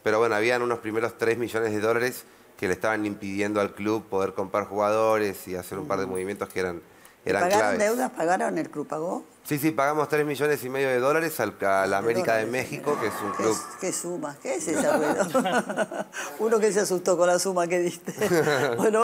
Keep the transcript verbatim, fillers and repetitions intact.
pero bueno, habían unos primeros tres millones de dólares que le estaban impidiendo al club poder comprar jugadores y hacer un par de movimientos que eran, eran ¿Pagaron claves. deudas? ¿Pagaron? ¿El club pagó? Sí, sí, pagamos tres millones y medio de dólares al, a la América de, de México, que es un ¿Qué club... Es, ¿Qué suma? ¿Qué es esa rueda? Uno que se asustó con la suma que diste. Bueno,